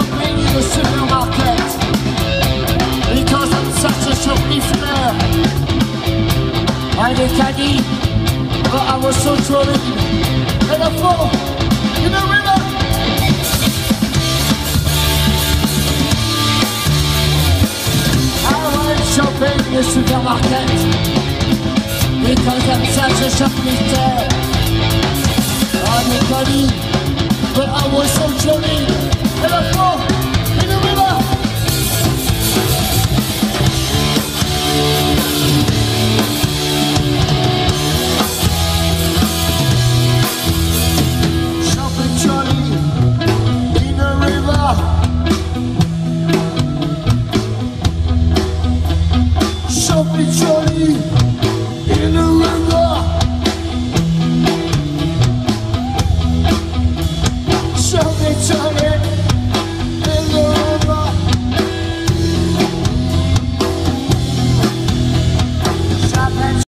shopping in the supermarket because I'm such a shoplifter. I had a caddy, but I was so trolling and I fall in the river. I went shopping in the supermarket because I'm such a shoplifter. I'm a caddy, but I was so trolling